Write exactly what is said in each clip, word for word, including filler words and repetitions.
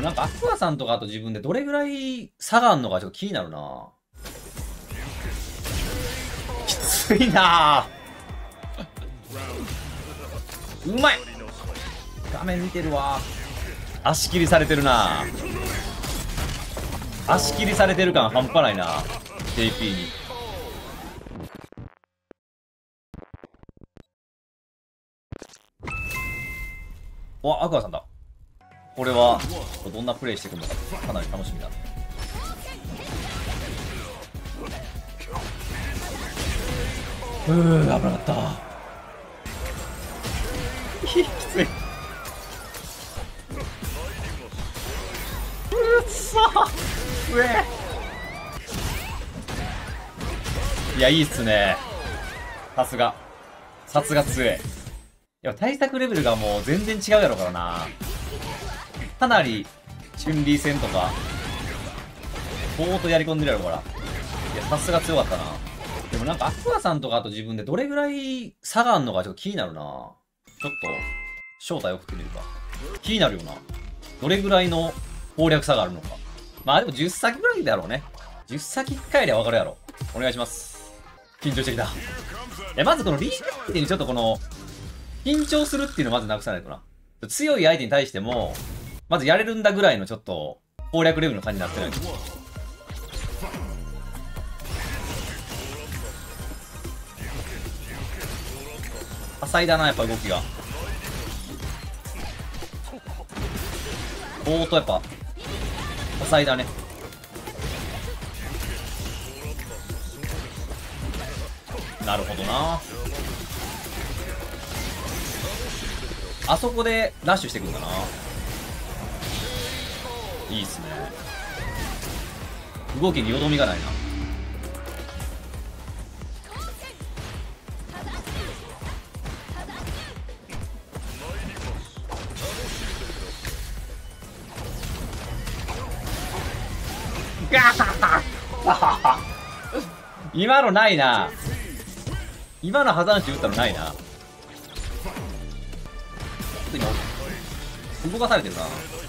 もなんかアクアさんとかと自分でどれぐらい差があるのかちょっと気になるな。きついなぁ。うまい。画面見てるわ。足切りされてるな。足切りされてる感半端ないな。ジェイピー に。お、アクアさんだ。これはどんなプレイしてくるのかかなり楽しみだ。うー、危なかった。きつい。うっそー、うえ。いや、いいっすね。さすが。さすが強い。いや、対策レベルがもう全然違うやろからな。かなり、チュンリー戦とか、相当やり込んでるやろから。いや、さすが強かったな。でもなんか、アクアさんとかと自分でどれぐらい差があるのかちょっと気になるな。ちょっと、正体送ってみるか。気になるよな。どれぐらいの攻略差があるのか。まあでもじゅっ先ぐらいだろうね。じゅっ先帰りゃわかるやろ。お願いします。緊張してきた。え、まずこのリーグ相手にちょっとこの、緊張するっていうのをまずなくさないとな。強い相手に対しても、まずやれるんだぐらいのちょっと、攻略レベルの感じになってないと。多彩だな、やっぱ動きが。おーとやっぱ、多彩だね。なるほどな。あそこでダッシュしてくんだな。いいっすね。動きによどみがないな。ガー今のないな。今の破山手打ったのないな。今動かされてるな。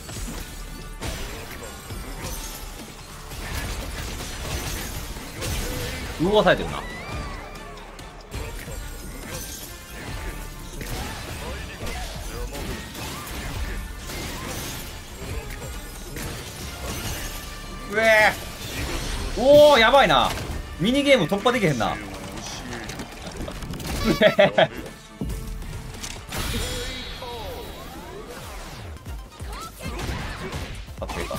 動かされてるな。うえー、おおやばいな。ミニゲーム突破できへんな。うえー確定か。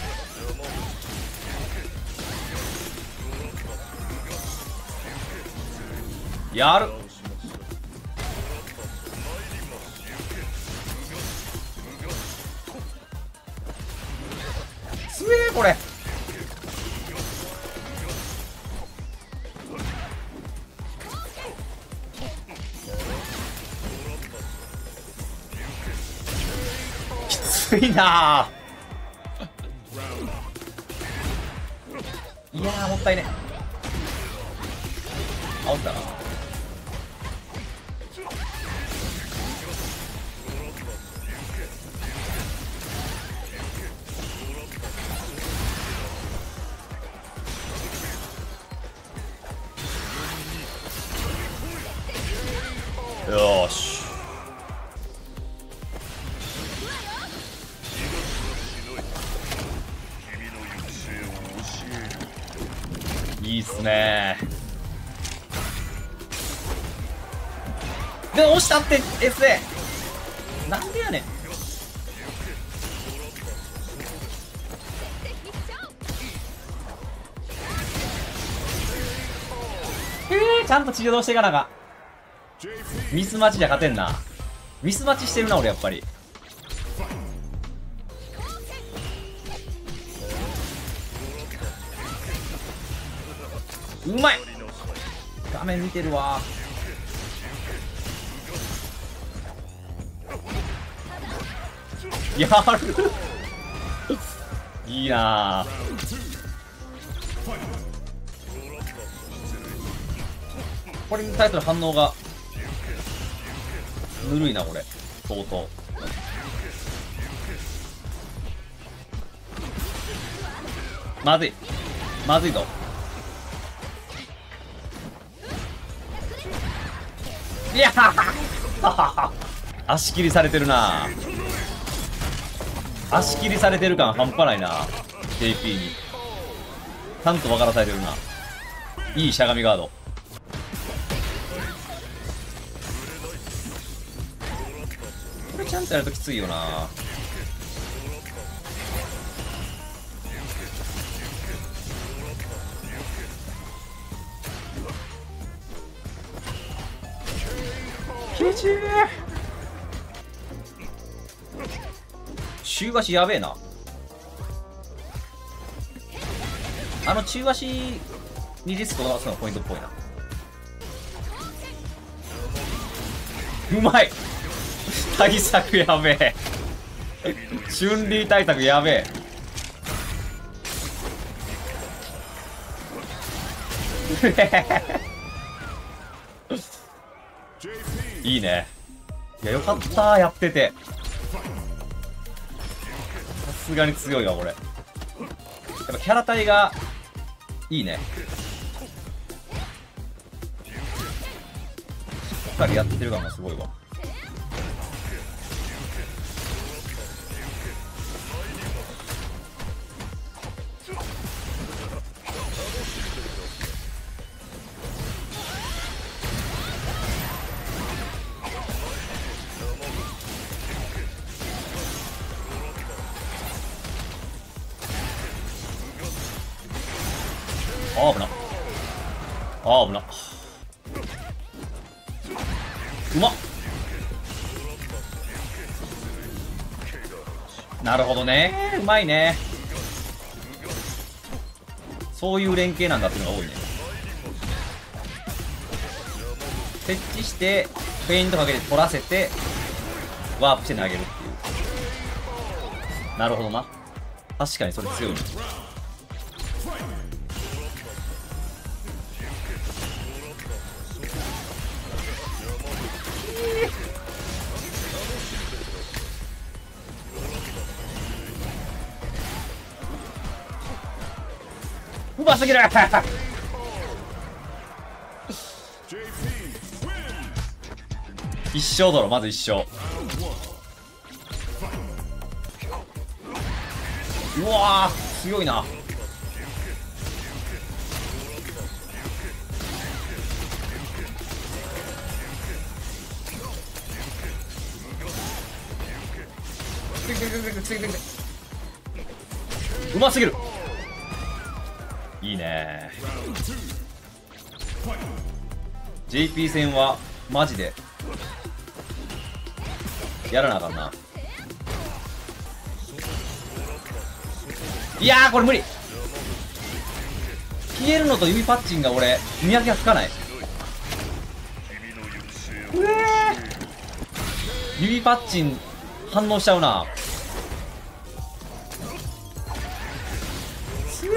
やる。すげえこれ。きついなー。いやーもったいね。あおったな。よーし。いいっすねー。で押したって エスエー なんでやねん。えー、ちゃんと治療していかなあかん。ミスマッチじゃ勝てんな。ミスマッチしてるな俺やっぱり。うまい。画面見てるわ。やるいいなぁ。これに対する反応がぬるいなこれ相当。 まずいまずいぞ。いやー足切りされてるな。足切りされてる感半端ないな。 ジェイピー にちゃんと分からされてるな。いいしゃがみガード。これちゃんとやるときついよな。きちー。中足やべえな。あの中足にリスクを出すのがポイントっぽいな。うまい対策やべえ春麗対策やべえいいね。いやよかったー、やってて。さすがに強いわこれ。やっぱキャラ体がいいね。しっかりやってる感がすごいわ。あー危な。あー危な。うまっ。なるほどね、うまいね。そういう連携なんだっていうのが多いね。設置してフェイントかけて取らせてワープして投げるっていう。なるほどな。確かにそれ強いね。うますぎる一生だろ、まず一生。うわー強いな。うますぎる。いいね。 ジェイピー 戦はマジでやらなあかんな。いやーこれ無理。消えるのと指パッチンが俺見分けがつかない。うえー指パッチン反応しちゃうな。すげ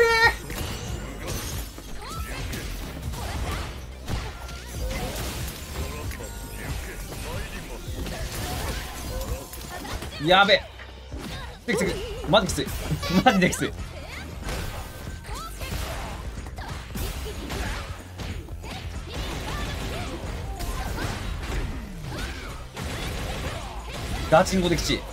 え。やべえ。きついきつい。マジきつい。マジできつい。ガチンコできちい。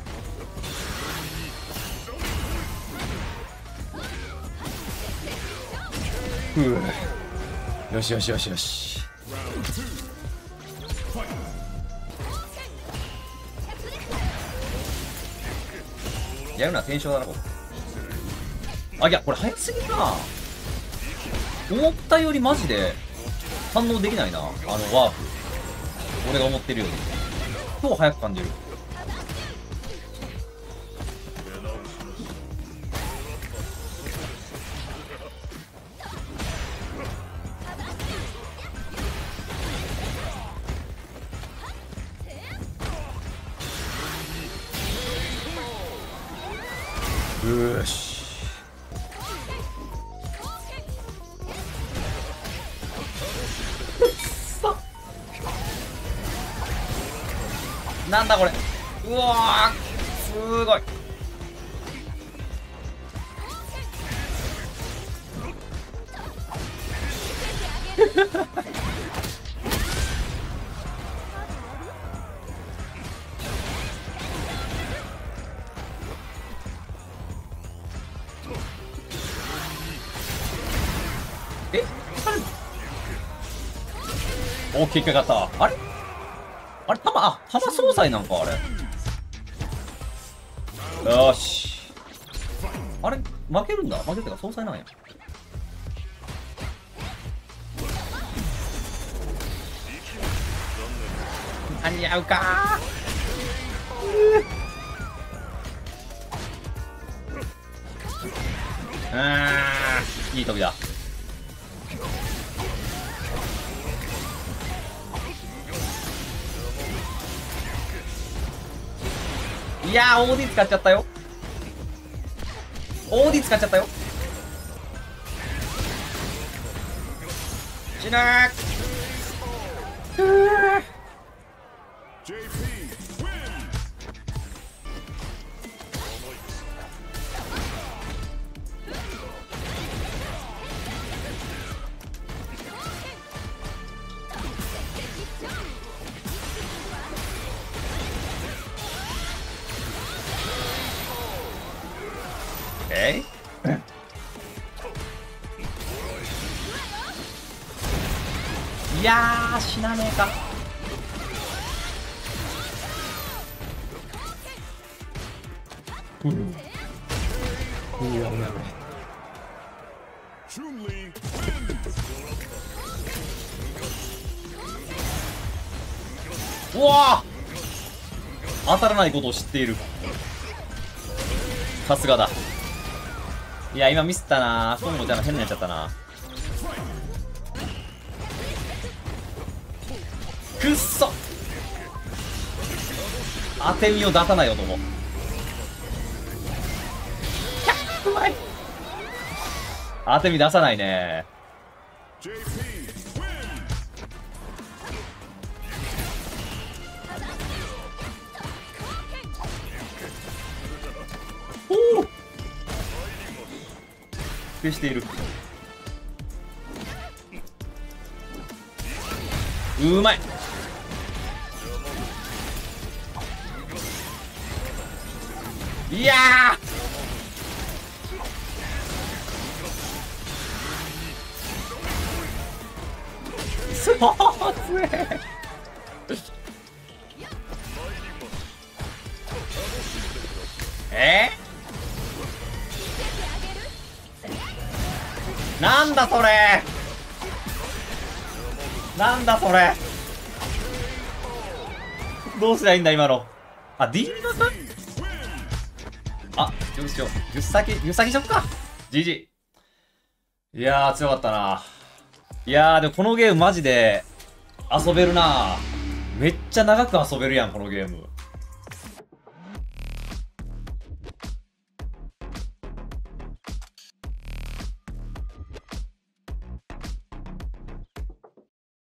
ふう。よしよしよしよし。やるな、転生だな、これ。あ、いや、これ早すぎな。思ったよりマジで反応できないな、あのワープ。俺が思ってるより。超早く感じる。よし。なんだこれ。うわーすごい。 えお、結果がった。あれあれ、玉、あ、玉総裁なんか、あれ。よーし。あれ、負けるんだ。負けるってか、総裁なんや。間に合うかー。あー、いい飛びだ。いやー、オーディー 使っちゃったよ。オーディー 使っちゃったよ。死ぬー。えいいやー、死なねえか。うん。いやいや。うわー、当たらないことを知っている。さすがだ。いや、今ミスったな。コンボじゃな変なやっちゃったな。くっそ、当て身を出さない男。うまい。当て身出さないね。おお、消している。うまい。いやー、そう強え。えー、なんだそれ、なんだそれ、どうすりゃいいんだ今の。あ、ディーナか。あ、よしよう。ゆっさき、ゆっさきしよっか。ジージー。いやー、強かったな。いやー、でもこのゲームマジで遊べるな。めっちゃ長く遊べるやん、このゲーム。